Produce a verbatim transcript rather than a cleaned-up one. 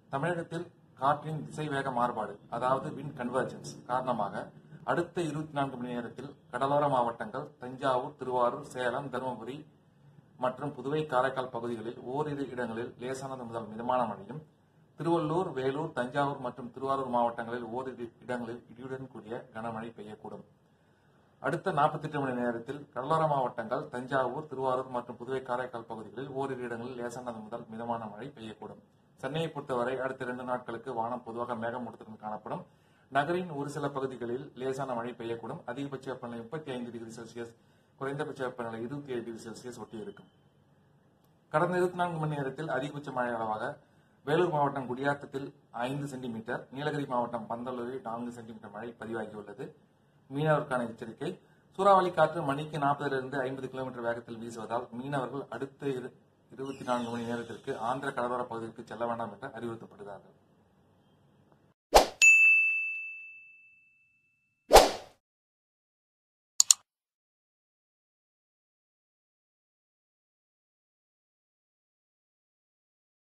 தமிழகத்தில் காற்றின் திசைவேக மாறுபாடு அதாவது விண்ட் கன்வர்ஜென்ஸ் காரணமாக அடுத்த இருபத்தி நான்கு மணி நேரத்தில் கடலோர மாவட்டங்கள் தஞ்சாவூர், திருவாரூர், சேலம், தருமபுரி மற்றும் புதுவை, காரைக்கால் பகுதிகளில் ஓரிரு இடங்களில் லேசானது முதல் மிதமான மழையும், திருவள்ளூர், வேலூர், தஞ்சாவூர் மற்றும் திருவாரூர் மாவட்டங்களில் ஓரிரு இடங்களில் இடியுடன் கூடிய கனமழை பெய்யக்கூடும். அடுத்த நாற்பத்தி எட்டு மணி நேரத்தில் கடலோர மாவட்டங்கள் தஞ்சாவூர், திருவாரூர் மற்றும் புதுவை, காரைக்கால் பகுதிகளில் ஓரிரு இடங்களில் லேசானது முதல் மிதமான மழை பெய்யக்கூடும். சென்னையை பொறுத்தவரை அடுத்த இரண்டு நாட்களுக்கு வானம் பொதுவாக மேகமூட்டத்துடன் காணப்படும். நகரின் ஒரு சில பகுதிகளில் லேசான மழை பெய்யக்கூடும். அதிகபட்ச வெப்பநிலை முப்பத்தி ஐந்து டிகிரி செல்சியஸ், குறைந்தபட்ச வெப்பநிலை இருபத்தி ஏழு டிகிரி செல்சியஸ் ஒட்டி இருக்கும். கடந்த இருபத்தி நான்கு மணி நேரத்தில் அதிகபட்ச மழை அளவாக வேலூர் மாவட்டம் குடியாத்தத்தில் ஐந்து சென்டிமீட்டர், நீலகிரி மாவட்டம் பந்தலூரில் நான்கு சென்டிமீட்டர் மழை பதிவாகியுள்ளது. மீனவருக்கான எச்சரிக்கை: சூறாவளி காற்று மணிக்கு நாற்பதிலிருந்து ஐம்பது கிலோமீட்டர் வேகத்தில் வீசுவதால் மீனவர்கள் அடுத்த இருபத்தி நான்கு மணி நேரத்திற்கு ஆந்திர கடலோர பகுதிக்கு செல்ல வேண்டாம் என்று அறிவுறுத்தப்படுகிறார்கள்.